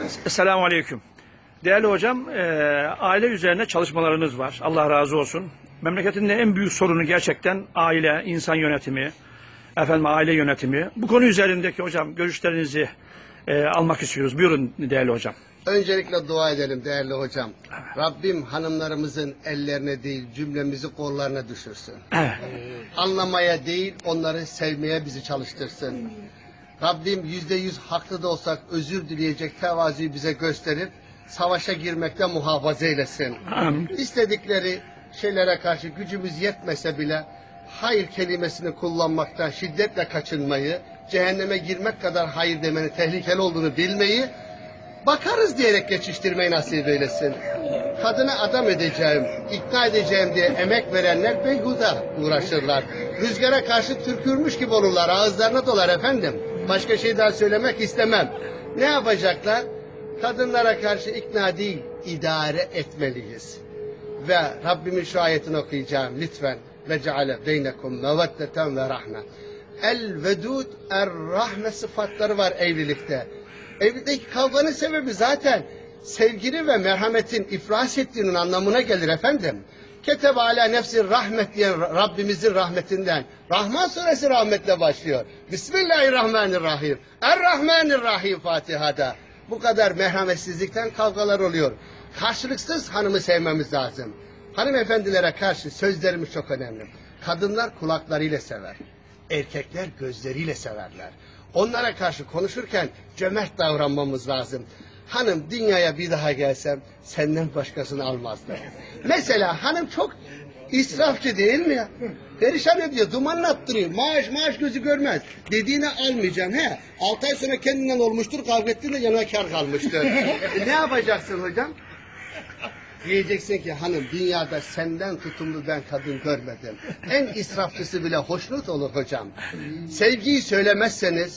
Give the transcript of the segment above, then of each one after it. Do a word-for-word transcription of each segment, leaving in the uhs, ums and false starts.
Selamun Aleyküm. Değerli hocam, e, aile üzerine çalışmalarınız var. Allah razı olsun. Memleketin de en büyük sorunu gerçekten aile, insan yönetimi, efendim aile yönetimi. Bu konu üzerindeki hocam görüşlerinizi e, almak istiyoruz. Buyurun değerli hocam. Öncelikle dua edelim değerli hocam. Rabbim hanımlarımızın ellerine değil cümlemizi kollarına düşürsün. Evet. Anlamaya değil onları sevmeye bizi çalıştırsın. Rabbim yüzde yüz haklı da olsak özür dileyecek tevazuyu bize gösterip savaşa girmekte muhafaza eylesin. Amin. İstedikleri şeylere karşı gücümüz yetmese bile hayır kelimesini kullanmaktan şiddetle kaçınmayı, cehenneme girmek kadar hayır demenin tehlikeli olduğunu bilmeyi, bakarız diyerek geçiştirmeyi nasip eylesin. Kadına adam edeceğim, ikna edeceğim diye emek verenler beyhuda uğraşırlar. Rüzgara karşı tükürmüş gibi olurlar, ağızlarına dolar efendim. Başka şey daha söylemek istemem. Ne yapacaklar? Kadınlara karşı ikna değil, idare etmeliyiz. Ve Rabbimin şu ayetini okuyacağım lütfen. Ve ceale beynekum meveddeten ve rahme. El vedud er rahme sıfatları var evlilikte. Evlilikteki kavganın sebebi zaten sevgili ve merhametin iflas ettiğinin anlamına gelir efendim. Ketebe ala nefsi rahmet diyen Rabbimizin rahmetinden. Rahman suresi rahmetle başlıyor. Bismillahirrahmanirrahim. Er-Rahmanirrahim Fatiha'da. Bu kadar merhametsizlikten kavgalar oluyor. Karşılıksız hanımı sevmemiz lazım. Hanımefendilere karşı sözlerimiz çok önemli. Kadınlar kulaklarıyla sever. Erkekler gözleriyle severler. Onlara karşı konuşurken cömert davranmamız lazım. Hanım dünyaya bir daha gelsem senden başkasını almazdı. Mesela hanım çok israfçı değil mi ya? Perişan ediyor, dumanını attırıyor. Maaş maaş gözü görmez. Dediğini almayacaksın he. Altı ay sonra kendinden olmuştur, kavga ettiğinde yanına kar kalmıştır. e, ne yapacaksın hocam? Diyeceksin ki hanım dünyada senden tutumlu ben kadın görmedim. En israfçısı bile hoşnut olur hocam. Sevgiyi söylemezseniz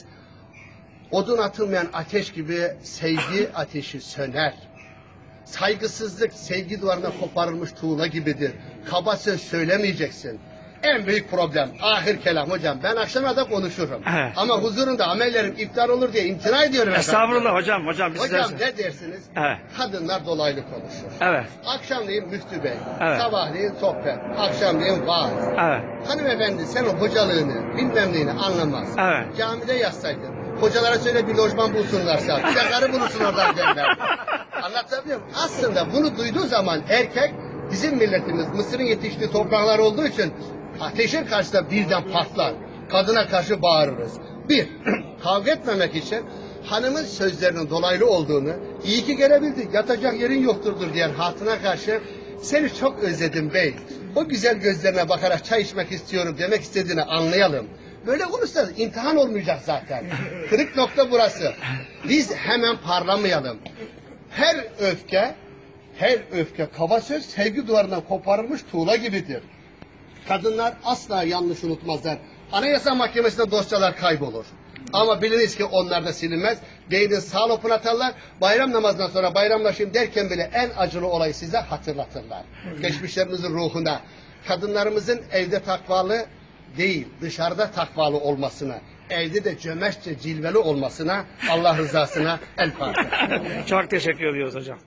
odun atılmayan ateş gibi sevgi ateşi söner. Saygısızlık sevgi duvarına koparılmış tuğla gibidir. Kaba söz söylemeyeceksin. En büyük problem ahir kelam hocam. Ben akşama da konuşurum. Evet. Ama huzurunda amellerim iptal olur diye imtina ediyorum efendim. Estağfurullah hocam. Hocam, biz Hocam size... ne dersiniz? Evet. Kadınlar dolaylı konuşur. Evet. Akşamleyin müftü bey. Evet. Sabahleyin sohbet. Akşamleyin vaaz. Evet. Hanımefendi sen o hocalığını bilmem neyini anlamaz. Evet. Camide yazsaydın. Hocalara söyle bir lojman bulsunlarsa. Bir de karı bulursun oradan derler. Anlatabiliyor muyum? Aslında bunu duyduğu zaman erkek bizim milletimiz Mısır'ın yetiştiği topraklar olduğu için ateşin karşısında birden patlar. Kadına karşı bağırırız. Bir, kavga etmemek için hanımın sözlerinin dolaylı olduğunu, iyi ki gelebildik, yatacak yerin yokturdur diyen hatuna karşı seni çok özledim bey. O güzel gözlerine bakarak çay içmek istiyorum demek istediğini anlayalım. Böyle olursa imtihan olmayacak zaten. Kırık nokta burası. Biz hemen parlamayalım. Her öfke, her öfke kaba söz sevgi duvarından koparılmış tuğla gibidir. Kadınlar asla yanlış unutmazlar. Anayasa Mahkemesi'nde dosyalar kaybolur. Ama biliniz ki onlar da silinmez. Beynin sağ lopunu atarlar. Bayram namazından sonra bayramlaşayım derken bile en acılı olayı size hatırlatırlar. Geçmişlerimizin ruhuna. Kadınlarımızın evde takvalı değil, dışarıda takvalı olmasına, evde de cömertçe cilveli olmasına, Allah rızasına el Fatiha. Çok teşekkür ediyoruz hocam.